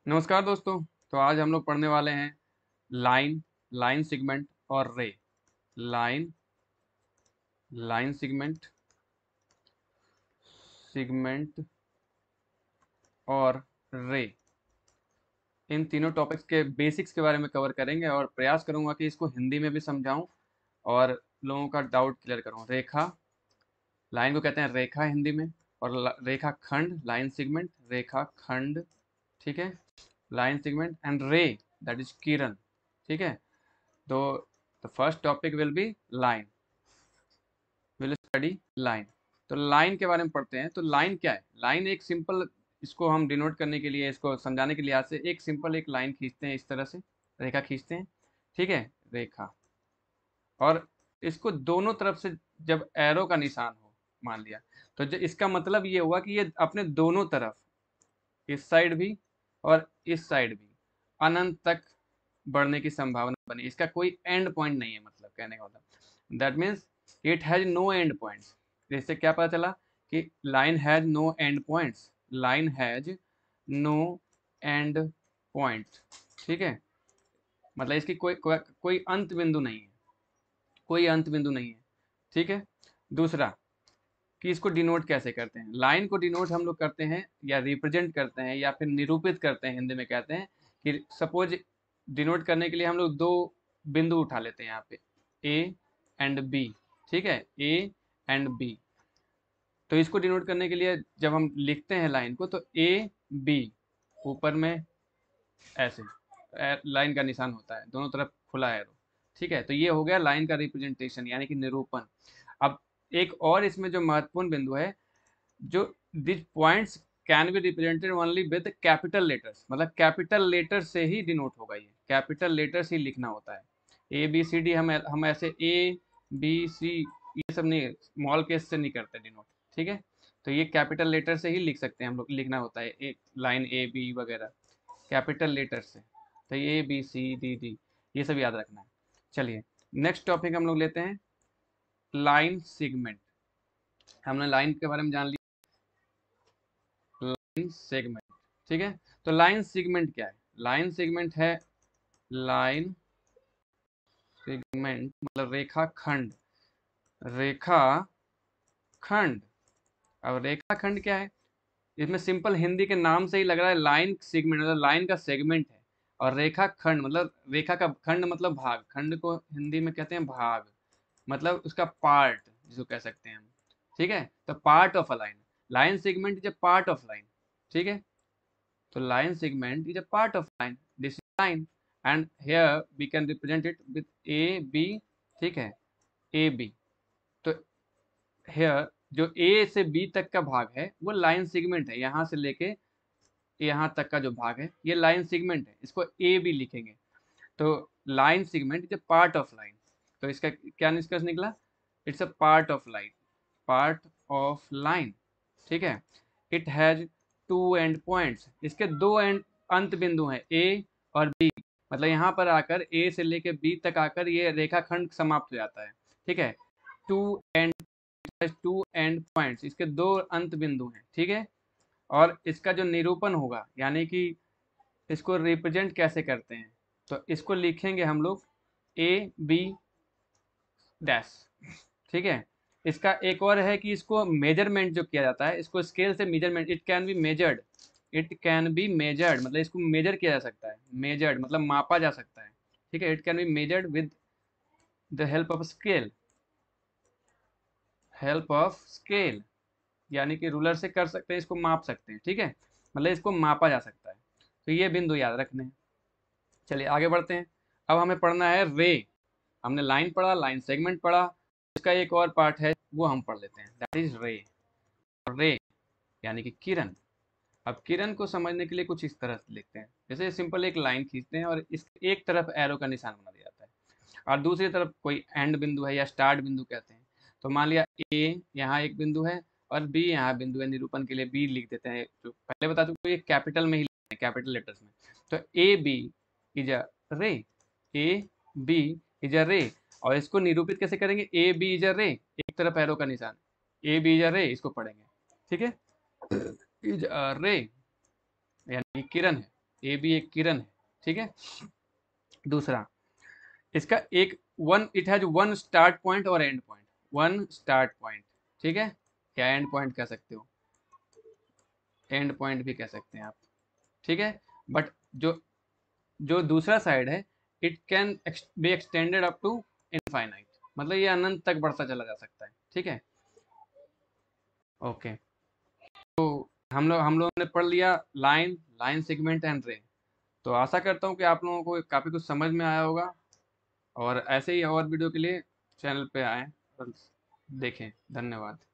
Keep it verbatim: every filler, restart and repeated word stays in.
नमस्कार दोस्तों। तो आज हम लोग पढ़ने वाले हैं लाइन, लाइन सेगमेंट और रे। लाइन, लाइन सेगमेंट, सेगमेंट और रे, इन तीनों टॉपिक्स के बेसिक्स के बारे में कवर करेंगे और प्रयास करूंगा कि इसको हिंदी में भी समझाऊं और लोगों का डाउट क्लियर करूं। रेखा, लाइन को कहते हैं रेखा हिंदी में, और रेखा खंड, लाइन सेगमेंट, रेखा खंड, ठीक है, line segment and ray, that is किरण, ठीक है। तो the first topic will be line, will study line. तो लाइन के बारे में पढ़ते हैं। तो लाइन क्या है? लाइन एक सिंपल, इसको हम डिनोट करने के लिए, इसको समझाने के लिए आज से एक सिंपल एक लाइन खींचते हैं, इस तरह से रेखा खींचते हैं, ठीक है, रेखा। और इसको दोनों तरफ से जब एरो का निशान हो, मान लिया, तो जो इसका मतलब ये हुआ कि ये अपने दोनों तरफ, इस साइड भी और इस साइड भी, अनंत तक बढ़ने की संभावना बनी। इसका कोई एंड पॉइंट नहीं है, मतलब कहने का मतलब that means it has no end points. इससे क्या पता चला कि line has no end points, line has no end point, ठीक है। मतलब इसकी कोई कोई, कोई अंत बिंदु नहीं है, कोई अंत बिंदु नहीं है, ठीक है। दूसरा, कि इसको डिनोट कैसे करते हैं। लाइन को डिनोट हम लोग करते हैं या रिप्रेजेंट करते हैं या फिर निरूपित करते हैं, हिंदी में कहते हैं कि सपोज डिनोट करने के लिए हम लोग दो बिंदु उठा लेते हैं यहाँ पे, ए एंड बी, ठीक है, ए एंड बी। तो इसको डिनोट करने के लिए जब हम लिखते हैं लाइन को, तो ए बी ऊपर में ऐसे लाइन का निशान होता है, दोनों तरफ खुला एरो, ठीक है। तो ये हो गया लाइन का रिप्रेजेंटेशन, यानी कि निरूपण। अब एक और इसमें जो महत्वपूर्ण बिंदु है, जो this points can be represented only with capital letters, मतलब कैपिटल लेटर से ही डिनोट होगा, ये कैपिटल लेटर से ही लिखना होता है। ए बी सी डी हम हम ऐसे ए बी सी ये सब नहीं, स्मॉल केस से नहीं करते डिनोट, ठीक है। तो ये कैपिटल लेटर से ही लिख सकते हैं हम लोग, लिखना होता है एक लाइन ए बी वगैरह कैपिटल लेटर से। तो A B C D D ये सब याद रखना है। चलिए नेक्स्ट टॉपिक हम लोग लेते हैं, लाइन सेगमेंट। हमने लाइन के बारे में जान लिया, लाइन सेगमेंट, ठीक है। तो लाइन सेगमेंट क्या है? लाइन सेगमेंट है, लाइन सेगमेंट मतलब रेखा खंड, रेखा खंड। अब रेखा खंड क्या है? इसमें सिंपल हिंदी के नाम से ही लग रहा है, लाइन सेगमेंट मतलब लाइन का सेगमेंट है, और रेखा खंड मतलब रेखा का खंड मतलब भाग, खंड को हिंदी में कहते हैं भाग, मतलब उसका पार्ट जिसको कह सकते हैं हम, ठीक है। तो part of a line, line segment is a part of line, ठीक है। तो line segment is a part of line, this is line, and here we can represent it with a b, ठीक है, a b। तो here जो a से b तक का भाग है वो लाइन सेगमेंट है, यहाँ से लेके यहाँ तक का जो भाग है ये लाइन सेगमेंट है, इसको a b लिखेंगे। तो line segment is a part of line. तो इसका क्या निष्कर्ष निकला? It's a part of line, part of line, ठीक है। It has two end points, इसके दो एंड अंत बिंदु हैं, ए और बी, मतलब यहाँ पर आकर ए से लेकर बी तक आकर ये रेखाखंड समाप्त हो जाता है, ठीक है। Two end two end points, इसके दो अंत बिंदु हैं, ठीक है। और इसका जो निरूपण होगा, यानी कि इसको रिप्रेजेंट कैसे करते हैं, तो इसको लिखेंगे हम लोग ए बी डैश, ठीक है। इसका एक और है कि इसको मेजरमेंट जो किया जाता है, इसको स्केल से measurement, it can be measured, it can be measured मतलब इसको मेजर किया जा सकता है, मेजर्ड मतलब मापा जा सकता है, ठीक है। It can be measured with the help of scale, help of scale, यानी कि रूलर से कर सकते हैं, इसको माप सकते हैं, ठीक है, मतलब इसको मापा जा सकता है। तो ये बिंदु याद रखने हैं। चलिए आगे बढ़ते हैं। अब हमें पढ़ना है रे। हमने लाइन पढ़ा, लाइन सेगमेंट पढ़ा, इसका एक और पार्ट है वो हम पढ़ लेते हैं, दैट इज रे। रे यानी कि किरण। अब किरण को समझने के लिए कुछ इस तरह से लिखते हैं, जैसे सिंपल एक लाइन खींचते हैं और इस एक तरफ एरो का निशान बना दिया जाता है, और दूसरी तरफ कोई एंड बिंदु है या स्टार्ट बिंदु कहते हैं। तो मान लिया ए यहाँ एक बिंदु है और बी यहाँ बिंदु है, निरूपण के लिए बी लिख देते हैं, जो पहले बता चुके ये कैपिटल में ही लिखते हैं, कैपिटल लेटर्स में। तो ए बी इज अ रे, ए बी इज अ रे। और इसको निरूपित कैसे करेंगे? ए बी इज अ रे, एक तरफ एरो का निशान, ए बी इज अ रे, इसको पढ़ेंगे, ठीक है। इज अ रे यानी किरण है, ए भी एक किरण है, ठीक है। दूसरा, इसका एक one it has one start point और end point, one start point, ठीक है, या एंड पॉइंट कह सकते हो, एंड पॉइंट भी कह सकते हैं आप, ठीक है। बट जो जो दूसरा साइड है, it can be extended up to infinite, मतलब ये अनंत तक बढ़ता चला जा सकता है, ठीक है। ओके, तो हम लोग हम लोगों ने पढ़ लिया लाइन, लाइन सेगमेंट एंड रे। तो आशा करता हूँ कि आप लोगों को काफ़ी कुछ समझ में आया होगा, और ऐसे ही और वीडियो के लिए चैनल पे आएँ और देखें। धन्यवाद।